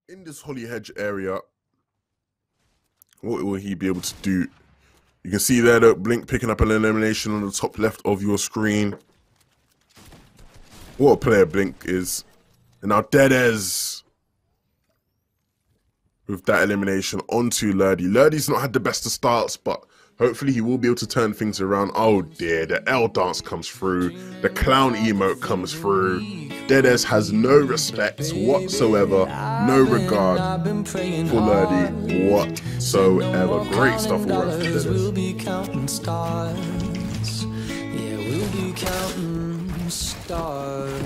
in this Holly Hedge area, what will he be able to do? You can see there that Blink picking up an elimination on the top left of your screen. What a player Blink is. And now Deadez with that elimination onto Lurdy. Lurdy's not had the best of starts, but hopefully he will be able to turn things around. Oh dear, the L dance comes through. The clown emote comes through. Deadez has no respect whatsoever. No regard for Lurdy whatsoever. Great stuff all around for Deadez. We'll be counting stars. Yeah, we'll be counting stars.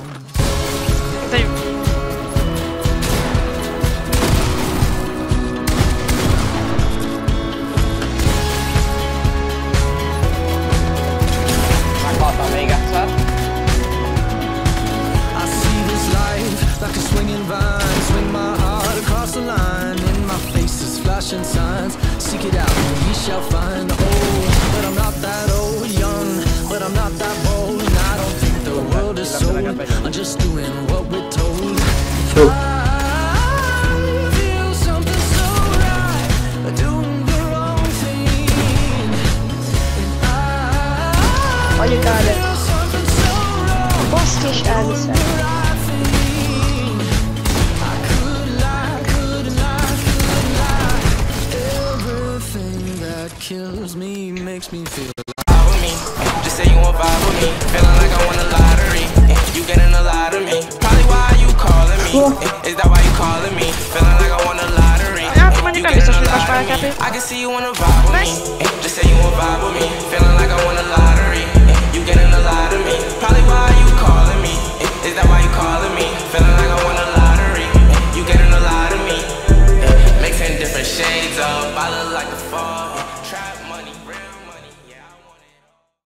Like a swinging vine, swing my heart across the line. In my face is flashing signs. Seek it out and ye shall find. Oh, but I'm not that old, young, but I'm not that bold. And I don't think the world is sold. I'm just doing what we're told. I feel something so right, doing the wrong thing. And Olha, cara, feel something so wrong. posso queixar disso aí? Kills me, makes me feel with me. Just say you want vibe with me. Feeling like I won the lottery. You getting a lot of me. Probably why you calling me. Is that why you calling me? Feeling like I won the lottery. You getting a lottery. I can see you wanna vibe with me. Just say you want vibe with me. Feeling like I won the lottery. You getting a lot of me. Probably why you calling me. Is that why you calling me? Feeling like I won the lottery. You getting a lot of me. Mixing different shades up. I look like a fall. Trap money, real money.